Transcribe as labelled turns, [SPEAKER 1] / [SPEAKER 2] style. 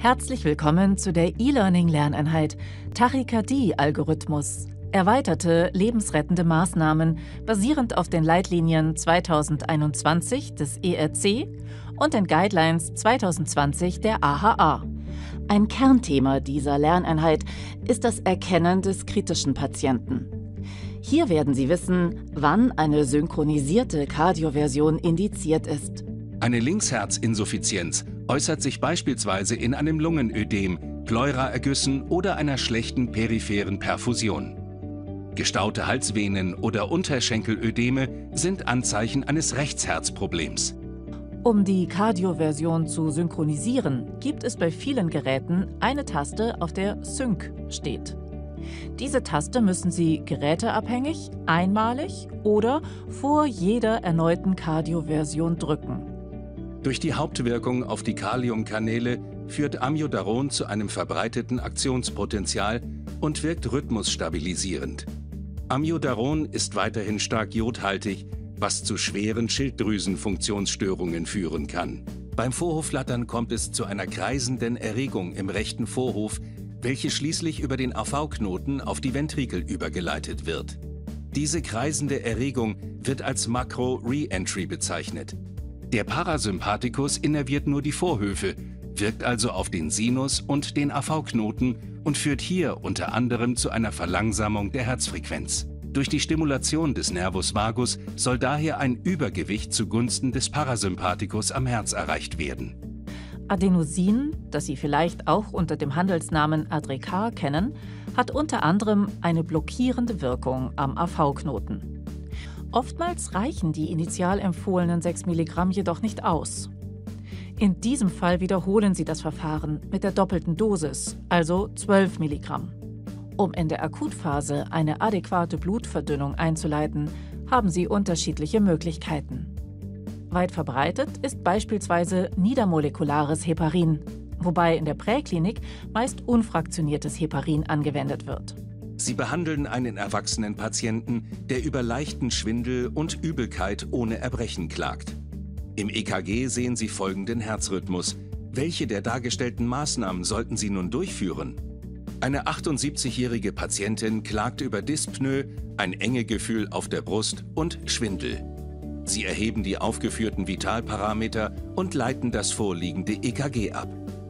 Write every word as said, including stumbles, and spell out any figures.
[SPEAKER 1] Herzlich willkommen zu der E-Learning-Lerneinheit Tachykardie-Algorithmus. Erweiterte lebensrettende Maßnahmen basierend auf den Leitlinien zweitausendeinundzwanzig des E R C und den Guidelines zweitausendzwanzig der A H A. Ein Kernthema dieser Lerneinheit ist das Erkennen des kritischen Patienten. Hier werden Sie wissen, wann eine synchronisierte Kardioversion indiziert ist.
[SPEAKER 2] Eine Linksherzinsuffizienz äußert sich beispielsweise in einem Lungenödem, Pleuraergüssen oder einer schlechten peripheren Perfusion. Gestaute Halsvenen oder Unterschenkelödeme sind Anzeichen eines Rechtsherzproblems.
[SPEAKER 1] Um die Kardioversion zu synchronisieren, gibt es bei vielen Geräten eine Taste, auf der Sync steht. Diese Taste müssen Sie geräteabhängig, einmalig oder vor jeder erneuten Kardioversion drücken.
[SPEAKER 2] Durch die Hauptwirkung auf die Kaliumkanäle führt Amiodaron zu einem verbreiteten Aktionspotenzial und wirkt rhythmusstabilisierend. Amiodaron ist weiterhin stark jodhaltig, was zu schweren Schilddrüsenfunktionsstörungen führen kann. Beim Vorhofflattern kommt es zu einer kreisenden Erregung im rechten Vorhof, welche schließlich über den A V-Knoten auf die Ventrikel übergeleitet wird. Diese kreisende Erregung wird als Makro-Re-Entry bezeichnet. Der Parasympathikus innerviert nur die Vorhöfe, wirkt also auf den Sinus und den A V-Knoten und führt hier unter anderem zu einer Verlangsamung der Herzfrequenz. Durch die Stimulation des Nervus vagus soll daher ein Übergewicht zugunsten des Parasympathikus am Herz erreicht werden.
[SPEAKER 1] Adenosin, das Sie vielleicht auch unter dem Handelsnamen Adrecar kennen, hat unter anderem eine blockierende Wirkung am A V-Knoten. Oftmals reichen die initial empfohlenen sechs Milligramm jedoch nicht aus. In diesem Fall wiederholen Sie das Verfahren mit der doppelten Dosis, also zwölf Milligramm. Um in der Akutphase eine adäquate Blutverdünnung einzuleiten, haben Sie unterschiedliche Möglichkeiten. Weit verbreitet ist beispielsweise niedermolekulares Heparin, wobei in der Präklinik meist unfraktioniertes Heparin angewendet wird.
[SPEAKER 2] Sie behandeln einen erwachsenen Patienten, der über leichten Schwindel und Übelkeit ohne Erbrechen klagt. Im E K G sehen Sie folgenden Herzrhythmus. Welche der dargestellten Maßnahmen sollten Sie nun durchführen? Eine achtundsiebzigjährige Patientin klagt über Dyspnoe, ein Engegefühl auf der Brust und Schwindel. Sie erheben die aufgeführten Vitalparameter und leiten das vorliegende E K G ab.